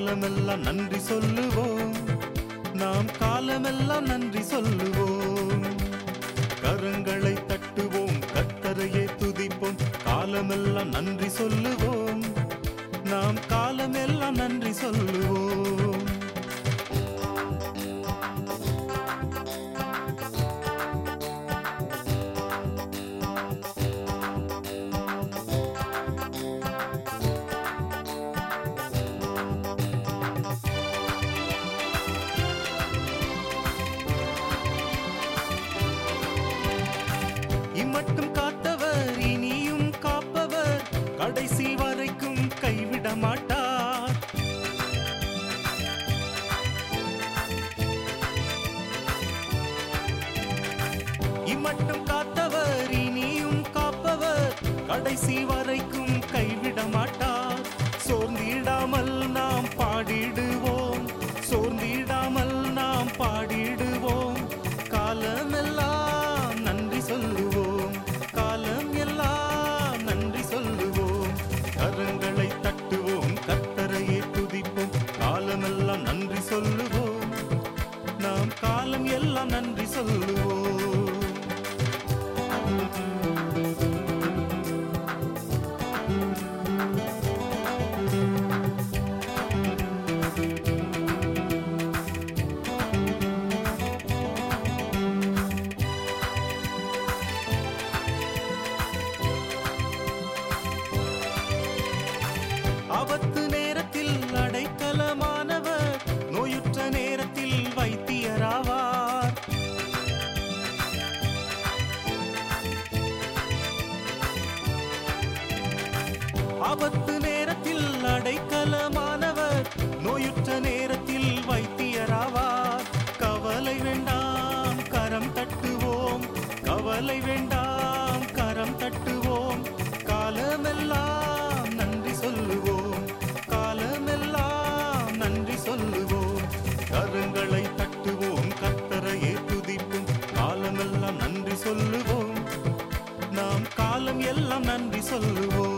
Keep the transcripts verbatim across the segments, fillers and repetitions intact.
காலமெல்லாம் நன்றி சொல்லுவோம். நாம் காலமெல்லாம் நன்றி சொல்லுவோம். கரங்களை தட்டுவோம், கர்த்தரையே துதிப்போம். காலமெல்லாம் நன்றி சொல்லுவோம். நாம் காலமெல்லாம் நன்றி சொல்லுவோம். இம்மட்டும் காத்தவர் இனியும் காப்பவர், கடைசி வரைக்கும் கைவிட மாட்டார். இம்மட்டும் காத்தவர் இனியும் காப்பவர், கடைசி வரைக்கும் கைவிட மாட்டார். சோர்ந்திடாமல் நாம் பாடிடுவோம், சோர்ந்திடாமல் நாம் பாடிடுவோம். காலமெல்லாம் நன்றி சொல்லுவோம், காலம் எல்லாம் நன்றி சொல்லுவோம். கரங்களை தட்டுவோம், கர்த்தரையே துதிப்போம். காலமெல்லாம் நன்றி சொல்லுவோம். நாம் காலம் எல்லாம் நன்றி சொல்லுவோம். ஆபத்து நேரத்தில் அடைக்கலமானவர், நோயுற்ற நேரத்தில் வைத்தியராவார். ஆபத்து நேரத்தில் அடைக்கலமானவர், நோயுற்ற நேரத்தில் வைத்தியராவார். கவலை வேண்டாம், கரம் தட்டுவோம், கவலை வேண்டாம், கரம் தட்டுவோம். காலமெல்லாம் நன்றி சொல்லுவோம், காலமெல்லாம் நன்றி சொல்லுவோம். கரங்களை தட்டுவோம், கர்த்தரையே துதிப்போம். காலமெல்லாம் நன்றி சொல்லுவோம். நாம் காலம் எல்லாம் நன்றி சொல்லுவோம்.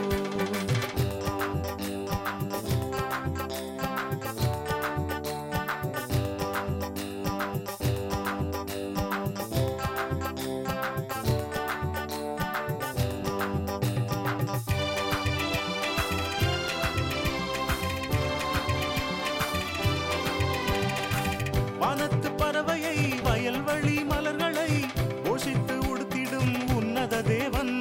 வானத்து பறவையை, வயல்வழி மலர்களை போஷித்து உடுத்திடும் உன்னத தேவன்.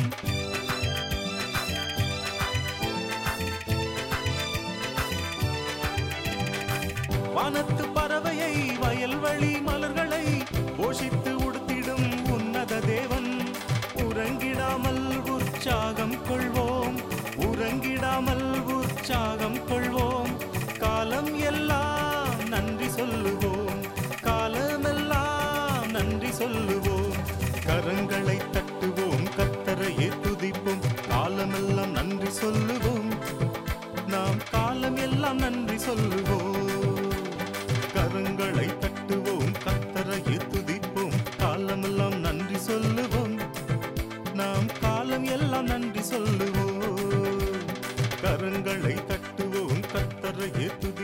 வானத்து பறவையை, வயல்வழி மலர்களை போஷித்து உடுத்திடும் உன்னத தேவன். உறங்கிடாமல் உற்சாகம் கொள்வோம், உறங்கிடாமல் உற்சாகம் கொள்வோம். காலம் எல்லாம் நன்றி சொல்லுவோம், காலமெல்லாம் நன்றி சொல்லுவோம். கரங்களை தட்டுவோம், கர்த்தரையே துதிப்போம். காலமெல்லாம் நன்றி சொல்லுவோம். நாம் காலம் எல்லாம் நன்றி சொல்லுவோம். கரங்களை தட்டுவோம், கர்த்தரையே துதிப்போம். காலமெல்லாம் நன்றி சொல்லுவோம். நாம் காலம் எல்லாம் நன்றி சொல்லுவோம். கரங்களை தட்டுவோம், கர்த்தரையே துதிப்போம்.